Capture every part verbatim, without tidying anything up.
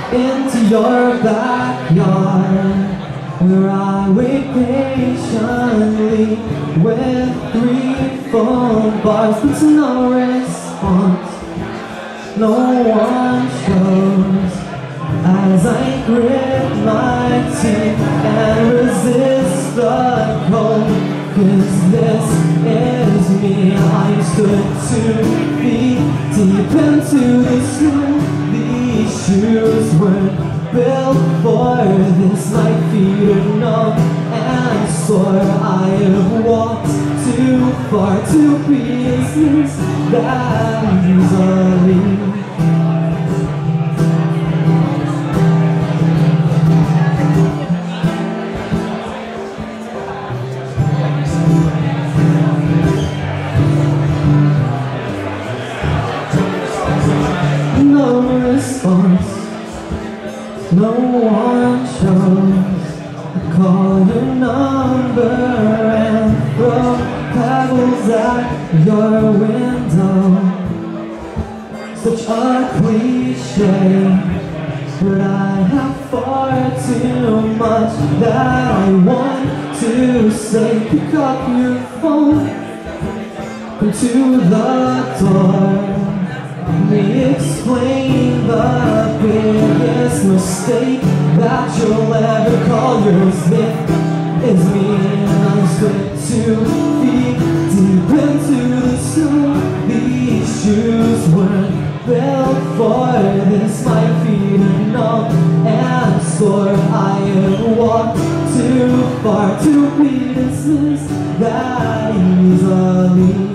into your backyard, where I wait patiently with three phone bars, but no response, no one shows, as I grit my teeth and resist the cold. 'Cause this is me. I stood two feet deep into the snow. These shoes weren't built for this. My feet are numb and sore. I have walked too far to be dismissed that easily. No response, no one shows. I call your number and throw pebbles at your window. Such a cliche, but I have far too much that I want to say. Pick up your phone, come to the door. Let me explain the biggest mistake that you'll ever call yours. This is me, and I'm split two feet deep into the snow. These shoes weren't built for this. My feet are numb and sore. I have walked too far to be dismissed that easily.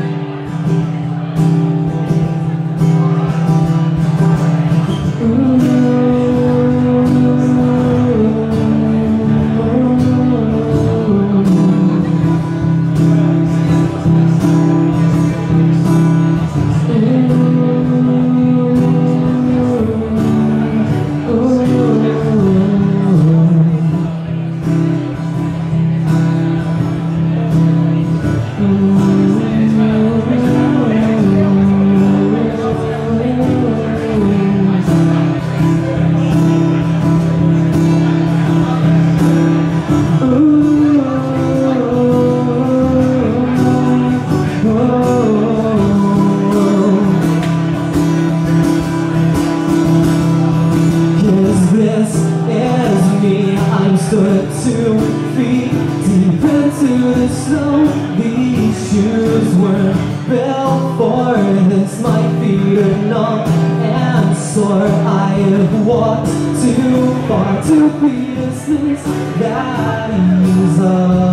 Stood two feet deep into the snow. These shoes weren't built for this. My feet are numb and sore. I have walked too far to be dismissed that easily.